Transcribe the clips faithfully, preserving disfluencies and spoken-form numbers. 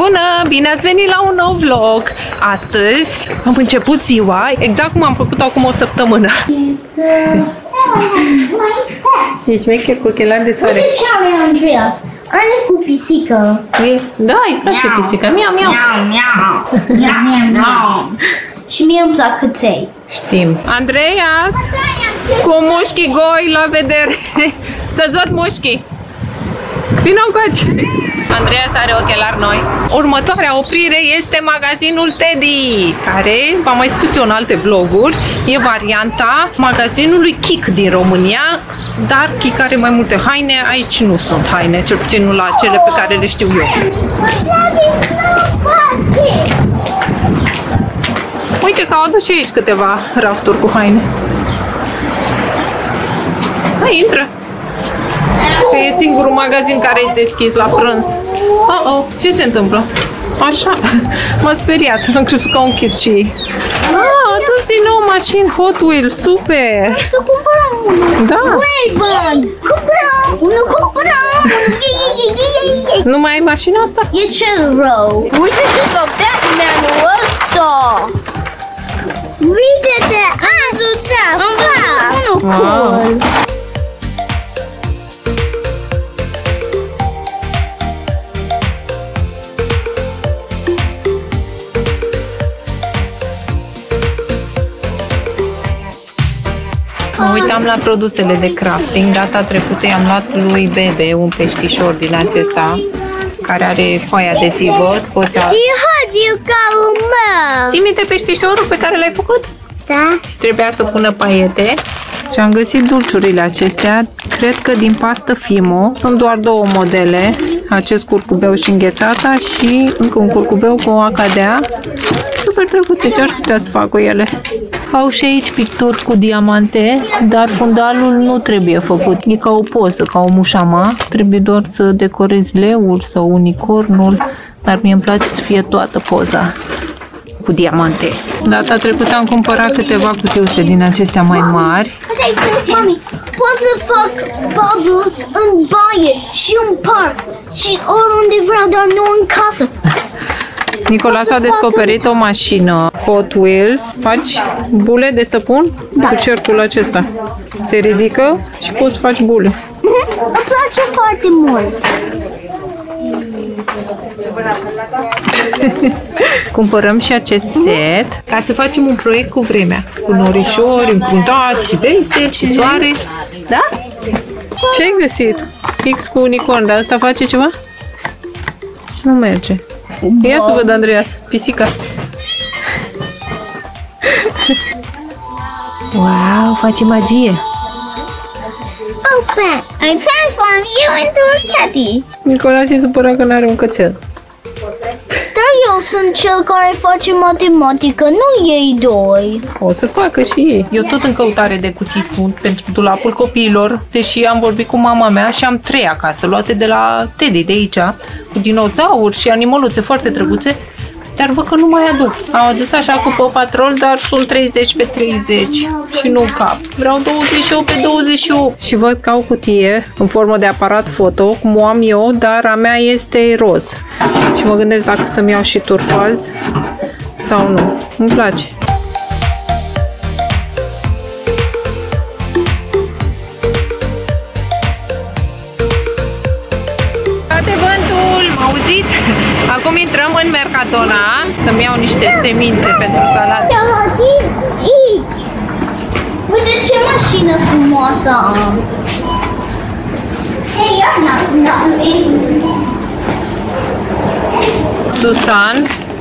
Bună! Bine ați venit la un nou vlog! Astăzi am început ziua exact cum am făcut acum o săptămână. Ești mecher cu ochelari de soare. Ce are Andreas? Are cu pisică. Da, îi place pisica. Miau, miau. Miau, miau, miau. Și mie îmi plac câței. Știm. Andreas, cu mușchi goi la vedere. Să-ți văd mușchi. Vino încoace. Andreas are ochelari noi. Următoarea oprire este magazinul Teddy, care, v-am mai spus eu în alte vloguri, e varianta magazinului Kik din România, dar Kik are mai multe haine, aici nu sunt haine, cel puțin nu la cele pe care le știu eu. Uite că au adus și aici câteva rafturi cu haine. Hai, intră! Că e singurul magazin care e deschis la prânz. Oh, oh, ce se întâmplă? Așa, m-a speriat, am crezut că au închis și ei. Ah, a adus din nou mașini Hot Wheels, super! Să cumpărăm unul! Da! Ray-Ban! Cumpărăm! Unul cumpărăm! Unul! Nu mai ai mașina asta? E cel rău! Uite-te la Batman-ul ăsta! Uite-te! Am văzut unul cool! Mă uitam la produsele de crafting. Data trecută i-am luat lui Bebe un peștișor din acesta care are foaie adezivă. Poți a... Ții minte peștișorul pe care l-ai făcut? Da. Și trebuia să pună paiete. Și am găsit dulciurile acestea. Cred că din pastă Fimo. Sunt doar două modele. Acest curcubeu și înghețata și încă un curcubeu cu o acadea. Super drăguțe, ce aș putea să fac cu ele. Au și aici picturi cu diamante, dar fundalul nu trebuie făcut. E ca o poză, ca o mușamă. Trebuie doar să decorezi leul sau unicornul, dar mie îmi place să fie toată poza cu diamante. Data trecută am cumpărat câteva cutiuțe din acestea mai mari. Mami, pot să fac bubbles în baie și în parc și oriunde vreau, dar nu în casă. Nicolas a descoperit o mașină Hot Wheels. Faci bule de săpun? Da. Cu cercul acesta. Se ridică și poți să faci bule. Mm-hmm. Îmi place foarte mult. Cumpărăm și acest set ca să facem un proiect cu vremea. Cu norișori, încruntați și vesel și soare. Da? Ce-ai găsit? X cu unicorn, dar asta face ceva? Nu merge. Ia să văd, Andreas, pisica. Wow, face magie. Open! I transform you into a catty. Nicolas e supărat că n-are un cățel. Dar eu sunt cel care face matematică, nu ei doi. O să facă și ei. Eu tot în căutare de cutii sunt pentru dulapul copiilor, deși am vorbit cu mama mea și am trei acasă, luate de la Teddy de aici, cu dinozauri și animăluțe foarte drăguțe, dar văd că nu mai aduc. Am adus așa cu Paw Patrol, dar sunt treizeci pe treizeci și nu cap. Vreau douăzeci și opt pe douăzeci și opt. Și văd că au cutie în formă de aparat foto, cum o am eu, dar a mea este roz. Și mă gândesc dacă să-mi iau și turcoaz sau nu. Îmi place. Bate vântul, m-auziți? Acum intrăm în Mercadona să-mi iau niște semințe pentru salată. Uite ce mașină frumoasă am! Susan,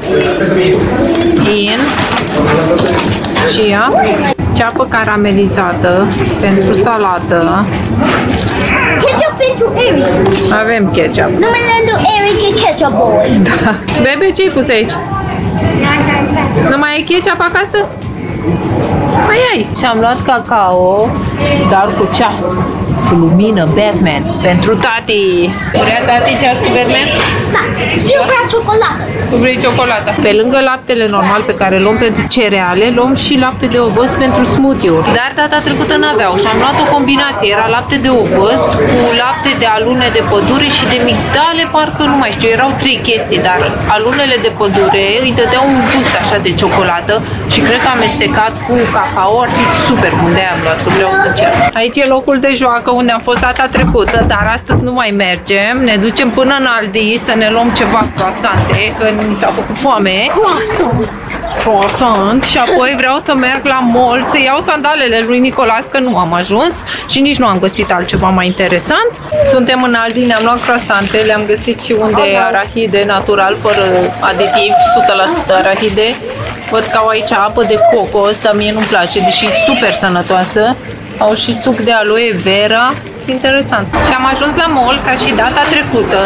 In, Chia, ceapă caramelizată pentru salată. Ketchup pentru Eric. Avem ketchup. Numele lui Eric e Ketchup Boy. Da. Bebe, ce-ai pus aici? Nu mai ai ketchup acasă? Mai ai. Și am luat cacao, dar cu ceas. cu lumină Batman. Pentru tati. Vrea tati ceas cu Batman? Da, eu vreau ciocolată. Tu vrei ciocolata? Pe lângă laptele normal pe care îl luăm pentru cereale, luăm și lapte de ovăz pentru smoothie-uri. Dar data trecută n-aveau și am luat o combinație. Era lapte de ovăz cu lapte de alune de pădure și de migdale, parcă nu mai știu, erau trei chestii, dar alunele de pădure îi dădeau un gust așa de ciocolată și cred că amestecat cu cacao ar fi super bun, de-aia am luat, că vreau să încerc. Aici e locul de joacă unde am fost data trecută, dar astăzi nu mai mergem. Ne ducem până în Aldi să ne luăm ceva croissante, că mi s-a făcut foame. Croissant. Croissant. Și apoi vreau să merg la mall să iau sandalele lui Nicolas, că nu am ajuns și nici nu am găsit altceva mai interesant. Suntem în Aldi, ne-am luat croissante, le-am găsit și unde e arahide natural, fără aditiv, o sută la sută arahide. Văd că au aici apă de cocos, dar mie nu-mi place, deși e super sănătoasă. Au și suc de aloe vera. Interesant. Și am ajuns la mall ca și data trecută.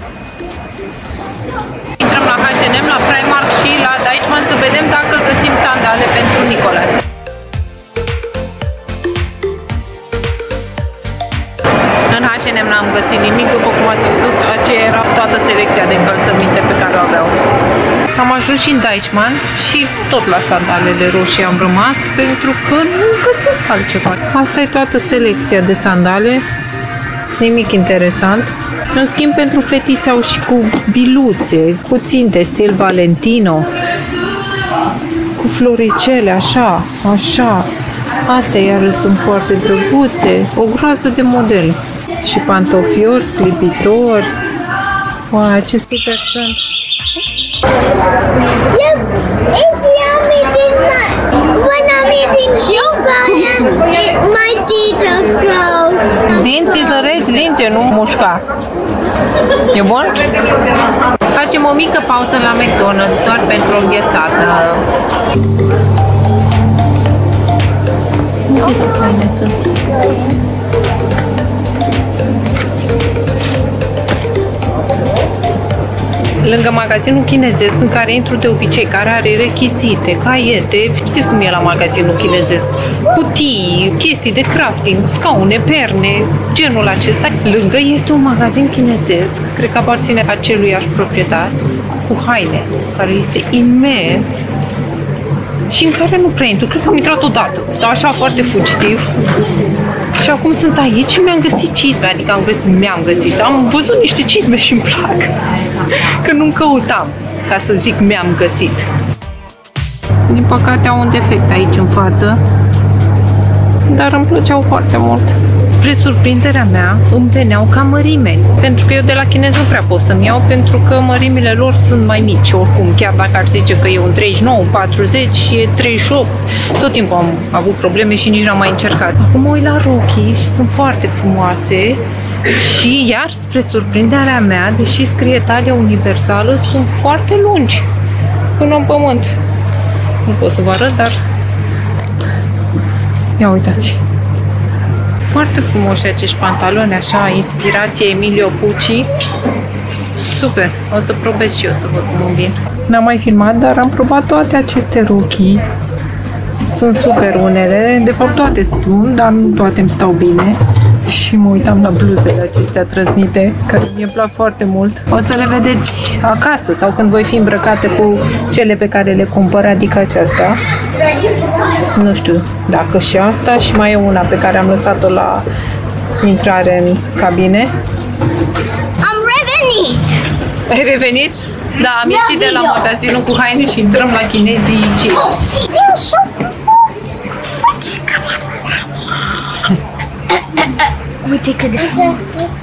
Intrăm la H and M, la Primark și la Deichmann să vedem dacă găsim sandale pentru Nicolas. În H and M n-am găsit nimic, după cum ați văzut, aceea era toată selecția de încălțăminte pe care o aveau. Am ajuns și în Deichmann și tot la sandalele roșii am rămas pentru că nu găsesc altceva. Asta e toată selecția de sandale, nimic interesant. În schimb, pentru fetițe au și cu biluțe, cu ținte stil Valentino, cu floricele, așa, așa. Astea iară sunt foarte drăguțe, o groază de model. Și pantofiori, sclipitori. Wow, ce super sunt! Yep, if I'm eating my, when I'm eating soup, my teeth go. Dinții zăreci, linge, nu mușca. E bun? Facem o mică pauză la McDonald's doar pentru o înghețată. Uite cât faine sunt. Lângă magazinul chinezesc în care intru de obicei, care are rechizite, caiete, știți cum e la magazinul chinezesc, cutii, chestii de crafting, scaune, perne, genul acesta. Lângă este un magazin chinezesc, cred că aparține aceluiași proprietar, cu haine, care este imens și în care nu prea intru, cred că am intrat odată, dar așa foarte fugitiv. Și acum sunt aici și mi-am găsit cizme, adică am găsit, mi-am găsit, am văzut niște cizme și îmi plac, că nu-mi căutam, ca să zic mi-am găsit. Din păcate au un defect aici în față, dar îmi plăceau foarte mult. Spre surprinderea mea, îmi veneau ca mărime, pentru că eu de la chinez nu prea pot să-mi iau, pentru că mărimile lor sunt mai mici, oricum, chiar dacă ar zice că e un treizeci și nouă, un patruzeci, e treizeci și opt, tot timpul am avut probleme și nici n-am mai încercat. Acum mă uit la rochii și sunt foarte frumoase și iar spre surprinderea mea, deși scrie talia universală, sunt foarte lungi, până în pământ. Nu pot să vă arăt, dar ia uitați. Foarte frumoși acești pantaloni, așa, inspirație Emilio Pucci. Super, o să probez și eu să văd cum îmi vin. N-am mai filmat, dar am probat toate aceste rochii. Sunt super unele, de fapt toate sunt, dar nu toate îmi stau bine. Și mă uitam la bluzele acestea trăznite, care mi-e plac foarte mult. O să le vedeți acasă sau când voi fi îmbrăcate cu cele pe care le cumpăr, adică aceasta. Nu știu dacă și asta, și mai e una pe care am lăsat-o la intrare în cabine. Am revenit! Ai revenit? Da, am ieșit de la magazinul cu haine și intrăm la chinezii ce? E așa frumos! Uite cât de frumos!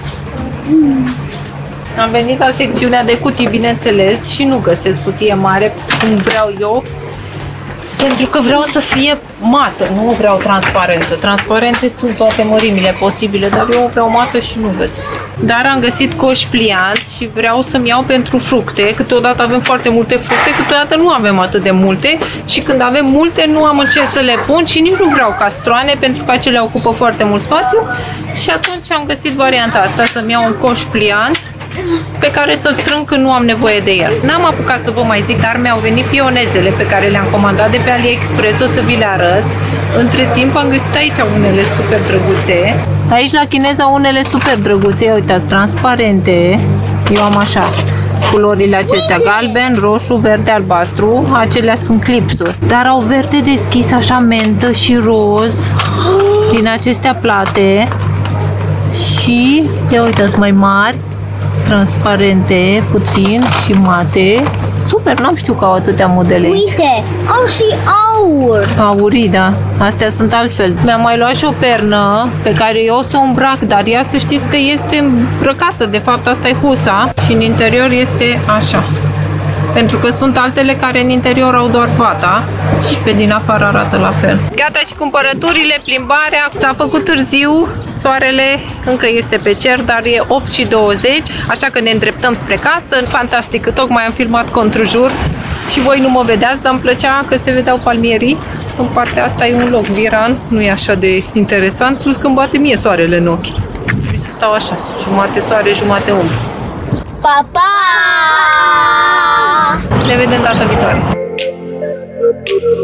Am venit la secțiunea de cutii, bineînțeles, și nu găsesc cutie mare cum vreau eu, pentru că vreau să fie mată, nu vreau transparentă. Transparente sunt toate mărimile posibile, dar eu vreau mată și nu găsesc. Dar am găsit coși plianți și vreau să-mi iau pentru fructe. Câteodată avem foarte multe fructe, câteodată nu avem atât de multe și când avem multe nu am în ce să le pun și nici nu vreau castroane pentru că acelea ocupă foarte mult spațiu și atunci am găsit varianta asta, să-mi iau un coș pliant pe care să-l strâng când nu am nevoie de el. N-am apucat să vă mai zic, dar mi-au venit pionezele pe care le-am comandat de pe AliExpress, o să vi le arăt. Între timp am găsit aici unele super drăguțe. Aici la Chineza unele super drăguțe, uitați, transparente. Eu am așa, culorile acestea, galben, roșu, verde, albastru. Acelea sunt clipsuri. Dar au verde deschis, așa mentă și roz. Din acestea plate. Și, ia uitați, mai mari, transparente, puțin și mate. Super, n-am știut că au atâtea modele aici. Uite, au și aur. Aurii, da. Astea sunt altfel. Mi-am mai luat și o pernă pe care eu o să o îmbrac, dar ea să știți că este îmbrăcată. De fapt, asta e husa și în interior este așa. Pentru că sunt altele care în interior au doar vata și pe din afară arată la fel. Gata și cumpărăturile, plimbarea. S-a făcut târziu, soarele încă este pe cer, dar e opt și douăzeci, așa că ne îndreptăm spre casă. Fantastic, tocmai am filmat contrujur și voi nu mă vedeați, dar îmi plăcea că se vedeau palmierii. În partea asta e un loc viran, nu e așa de interesant, plus că îmi bate mie soarele în ochi. Trebuie să stau așa, jumate soare, jumate umbră. Pa, pa! Ne vedem data viitoare!